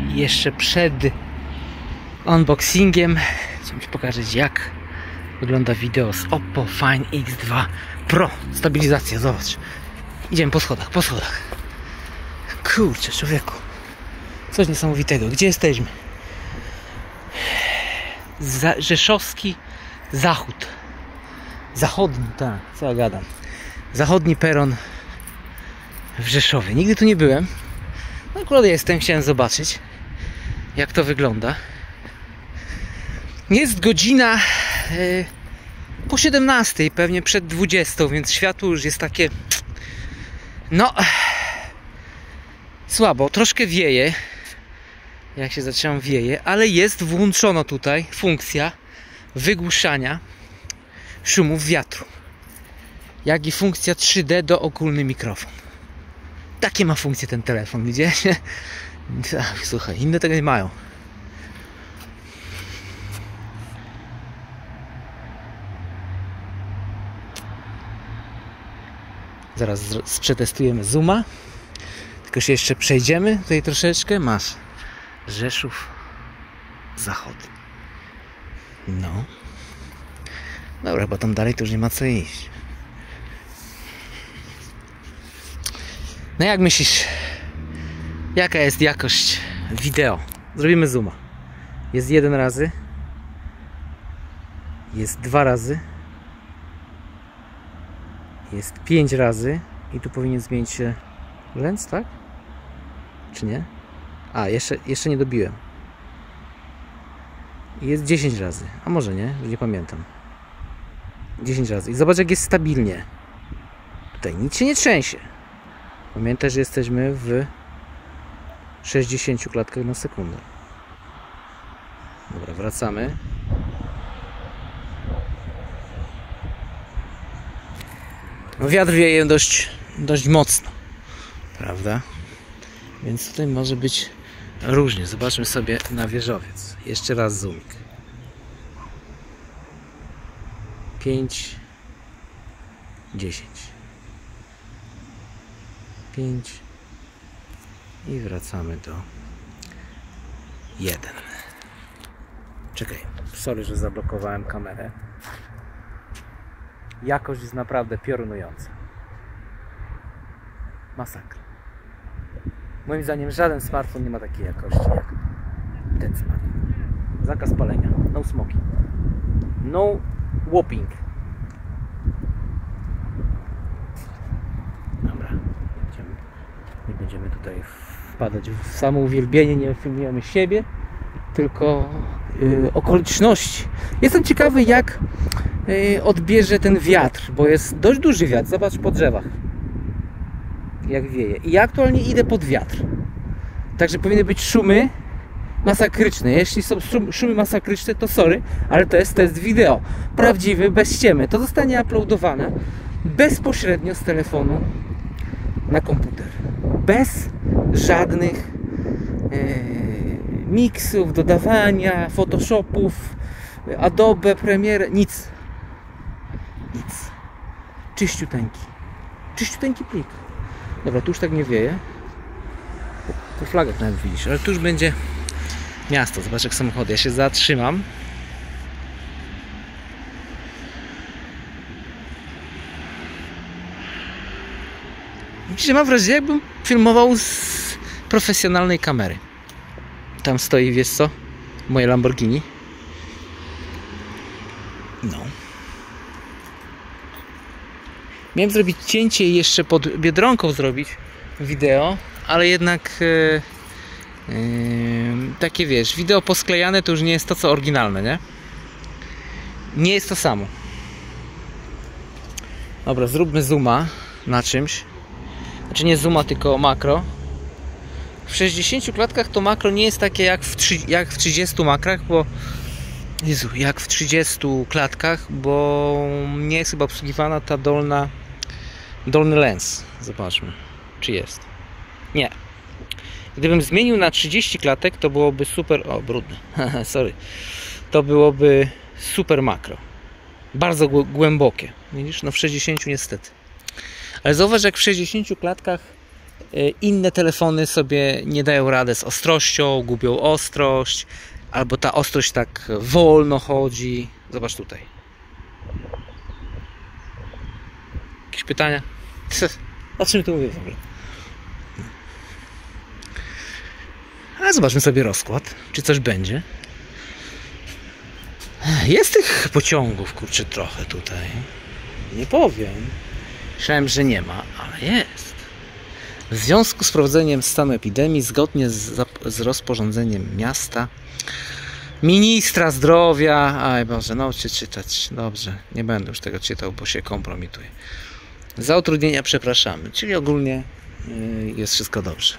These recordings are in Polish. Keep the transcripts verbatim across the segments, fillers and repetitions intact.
jeszcze przed unboxingiem chciałem Ci pokazać, jak wygląda wideo z Oppo Find X dwa Pro. Stabilizacja, zobacz. Idziemy po schodach, po schodach. Kurczę, człowieku. Coś niesamowitego. Gdzie jesteśmy? Za Rzeszowski Zachód. Zachodni, tak, co ja gadam. Zachodni peron w Rzeszowie. Nigdy tu nie byłem. No akurat jestem, chciałem zobaczyć, jak to wygląda. Jest godzina yy, po siedemnastej, pewnie przed dwudziestą, więc światło już jest takie, no słabo, troszkę wieje. Jak się zaczęłam, wieje, ale jest włączona tutaj funkcja wygłuszania szumów wiatru, jak i funkcja trzy D dookólny mikrofon. Takie ma funkcję ten telefon, widzisz? Ach, słuchaj, inne tego nie mają. Zaraz przetestujemy zooma. Tylko się jeszcze przejdziemy tutaj troszeczkę. Masz Rzeszów Zachodni. No. Dobra, bo tam dalej to już nie ma co iść. No jak myślisz, jaka jest jakość wideo? Zrobimy zooma. Jest jeden razy. Jest dwa razy. Jest pięć razy. I tu powinien zmienić się lens, tak? Czy nie? A, jeszcze, jeszcze nie dobiłem. Jest dziesięć razy. A może nie? Już nie pamiętam. dziesięć razy. I zobacz, jak jest stabilnie. Tutaj nic się nie trzęsie. Pamiętaj, że jesteśmy w sześćdziesięciu klatkach na sekundę. Dobra, wracamy. No, wiatr wieje dość, dość mocno, prawda? Więc tutaj może być różnie. Zobaczmy sobie na wieżowiec. Jeszcze raz zoomik. pięć, dziesięć. pięć i wracamy do jeden. Czekaj, sorry, że zablokowałem kamerę. Jakość jest naprawdę piorunująca. Masakra. Moim zdaniem żaden smartfon nie ma takiej jakości jak ten smartfon. Zakaz palenia. No smoking. No whopping. Dobra. Nie będziemy tutaj wpadać w samo uwielbienie. Nie filmujemy siebie, tylko yy, okoliczności. Jestem ciekawy, jak yy, odbierze ten wiatr, bo jest dość duży wiatr. Zobacz po drzewach, jak wieje. I ja aktualnie idę pod wiatr. Także powinny być szumy masakryczne. Jeśli są szumy masakryczne, to sorry, ale to jest test wideo. Prawdziwy, bez ściemy. To zostanie uploadowane bezpośrednio z telefonu na komputer. Bez żadnych yy, miksów, dodawania, photoshopów, Adobe, Premiere, nic. Nic. Czyściuteńki. Czyściuteńki plik. Dobra, tu już tak nie wieje. Po flagach nawet widzisz, ale tu już będzie miasto. Zobacz, jak samochody. Ja się zatrzymam. Widzicie, mam wrażenie, jakbym filmował z profesjonalnej kamery. Tam stoi, wiesz co? Moje Lamborghini. No. Miałem zrobić cięcie i jeszcze pod Biedronką zrobić wideo, ale jednak yy, yy, takie, wiesz, wideo posklejane to już nie jest to, co oryginalne, nie? Nie jest to samo. Dobra, zróbmy zooma na czymś. Znaczy nie zooma, tylko makro. W sześćdziesięciu klatkach to makro nie jest takie jak w, jak w trzydziestu makrach, bo Jezu, jak w trzydziestu klatkach, bo nie jest chyba obsługiwana ta dolna dolny lens. Zobaczmy, czy jest. Nie. Gdybym zmienił na trzydzieści klatek, to byłoby super... O, brudne. Sorry. To byłoby super makro. Bardzo głębokie. Widzisz? No w sześćdziesięciu niestety. Ale zauważ, jak w sześćdziesięciu klatkach Inne telefony sobie nie dają rady z ostrością, gubią ostrość, albo ta ostrość tak wolno chodzi. Zobacz tutaj. Jakieś pytania? O czym tu mówię w ogóle? A zobaczmy sobie rozkład, czy coś będzie. Jest tych pociągów, kurczę, trochę tutaj. Nie powiem. Myślałem, że nie ma, ale jest. W związku z wprowadzeniem stanu epidemii, zgodnie z, z rozporządzeniem miasta, ministra zdrowia, aj Boże, no czy czytać, dobrze, nie będę już tego czytał, bo się kompromituję. Za utrudnienia przepraszamy, czyli ogólnie yy, jest wszystko dobrze.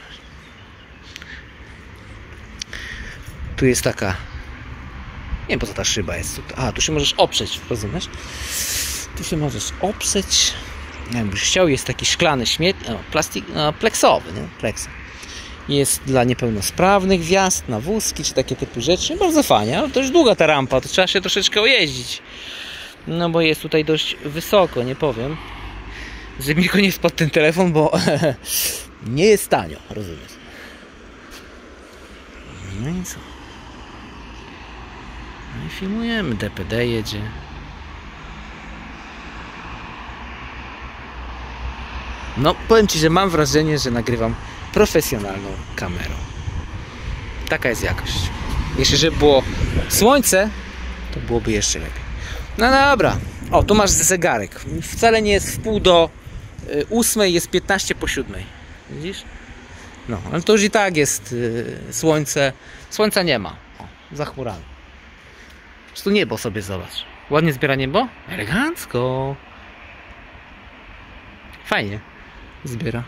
Tu jest taka, nie wiem po co ta szyba jest, a tu się możesz oprzeć, rozumiesz? Tu się możesz oprzeć, jakbyś chciał, jest taki szklany śmietnik, no, plastik, no, pleksowy, nie? Pleksa. Jest dla niepełnosprawnych wjazd na wózki, czy takie typu rzeczy. Bardzo fajnie, ale to już długa ta rampa, to trzeba się troszeczkę ojeździć. No bo jest tutaj dość wysoko, nie powiem. Żeby mi tylko nie spadł ten telefon, bo nie jest tanio, rozumiesz? No i co? No i filmujemy, D P D jedzie. No, powiem Ci, że mam wrażenie, że nagrywam profesjonalną kamerą. Taka jest jakość. Jeśli żeby było słońce, to byłoby jeszcze lepiej. No dobra. O, tu masz zegarek. Wcale nie jest w pół do y, ósmej, jest piętnaście po siódmej. Widzisz? No, ale to już i tak jest y, słońce. Słońca nie ma. O, zachmurane. Tu niebo sobie zobacz. Ładnie zbiera niebo? Elegancko. Fajnie zbiera.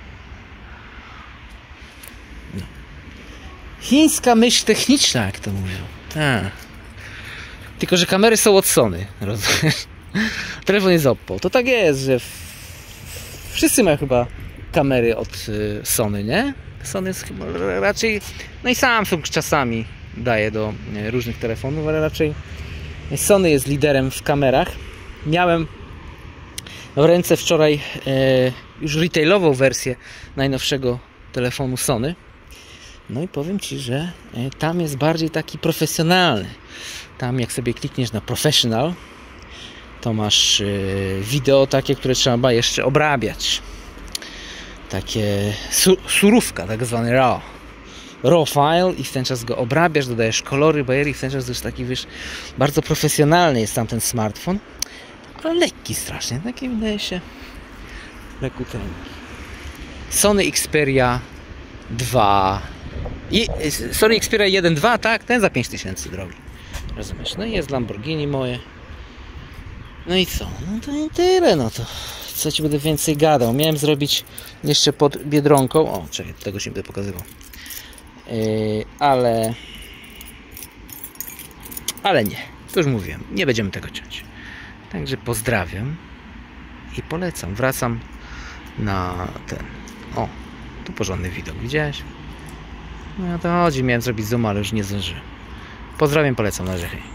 No. Chińska myśl techniczna, jak to mówią. Tak. Tylko że kamery są od Sony. Rozumiesz? Telefon jest Oppo. To tak jest, że wszyscy mają chyba kamery od Sony, nie? Sony jest chyba raczej... No i Samsung czasami daje do różnych telefonów, ale raczej Sony jest liderem w kamerach. Miałem w ręce wczoraj e, już retailową wersję najnowszego telefonu Sony. No i powiem Ci, że e, tam jest bardziej taki profesjonalny. Tam jak sobie klikniesz na Professional, to masz e, wideo takie, które trzeba jeszcze obrabiać. Takie su surówka, tak zwany RAW. RAW file i w ten czas go obrabiasz, dodajesz kolory, bajery i w ten czas już taki, wiesz, bardzo profesjonalny jest tam ten smartfon. Ale lekki strasznie, taki wydaje się lekkuteńki. Sony Xperia dwa I, Sony Xperia jeden dwa, tak? Ten za pięć tysięcy drogi. Rozumiesz? No i jest Lamborghini moje. No i co? No to i tyle, no to co Ci będę więcej gadał. Miałem zrobić jeszcze pod Biedronką. O, czekaj, tego się będę pokazywał. Yy, ale ale nie, to już mówiłem, nie będziemy tego ciąć. Także pozdrawiam i polecam. Wracam na ten. O, tu porządny widok, widziałeś? No o to chodzi, miałem zrobić zoom, ale już nie zdążyłem. Pozdrawiam, polecam, na razie.